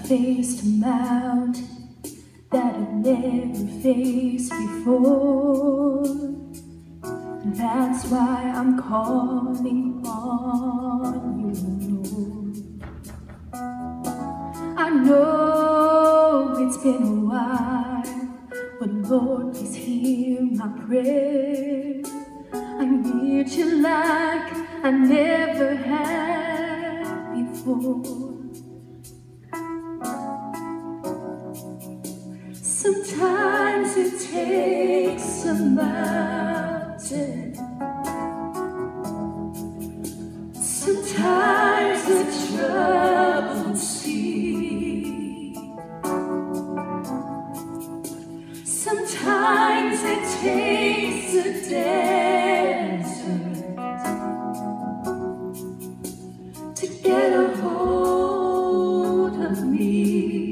faced a mountain that I've never faced before. And that's why I'm calling on you, Lord. I know it's been a while, but Lord, please hear my prayer. I need you like I never had before. Sometimes it takes a mountain, sometimes a troubled sea, sometimes it takes a desert to get a hold of me.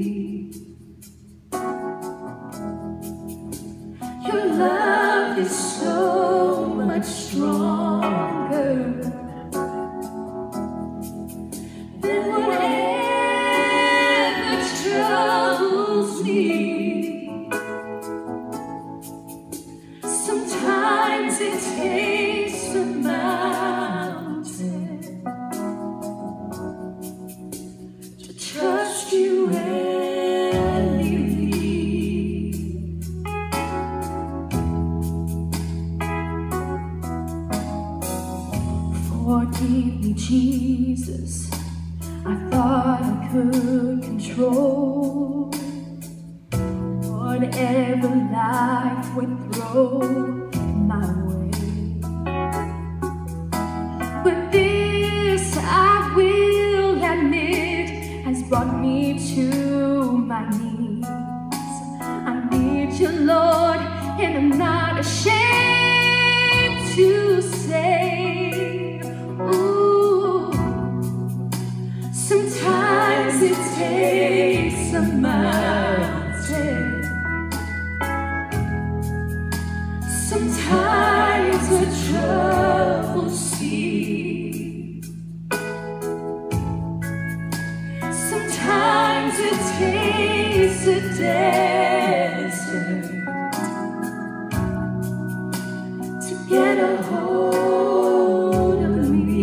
Your love is so much stronger than whatever troubles me. Sometimes it takes a mountain to trust you and believe. Forgive me, Jesus, I thought I could control whatever life would throw my way. But this I will admit has brought me to my knees. I need you, Lord, and I'm not ashamed to say, ooh, sometimes it takes a mountain, sometimes a troubled sea, sometimes it takes a desert to get a hold of me.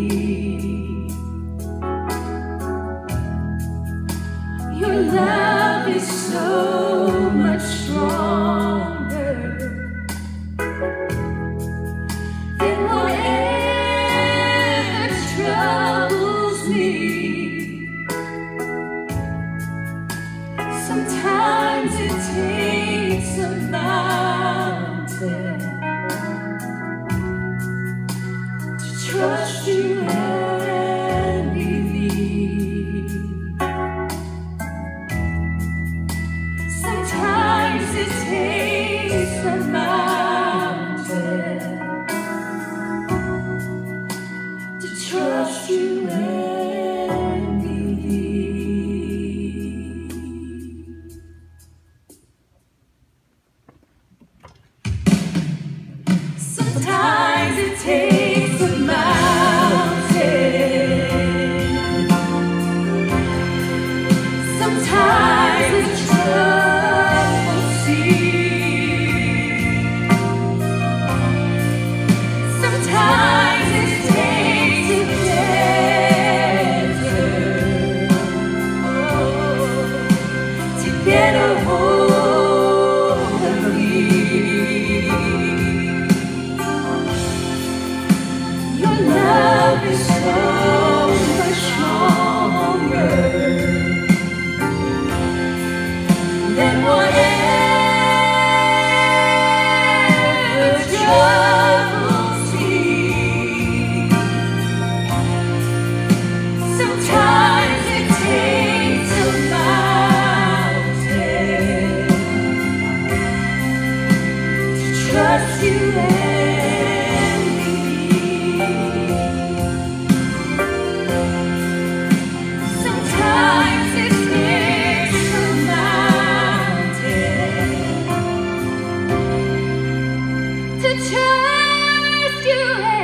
Your love is so much stronger than whatever troubles me. Sometimes it takes a mountain to trust you and believe. Sometimes it takes a mountain to trust you and believe. Sometimes it takes a mountain, sometimes a troubled sea, sometimes it takes a desert, to get a hold of me. Your love is so much stronger than whatever troubles me. Sometimes it takes a mountain to trust you and believe. Sometimes it takes a mountain to trust you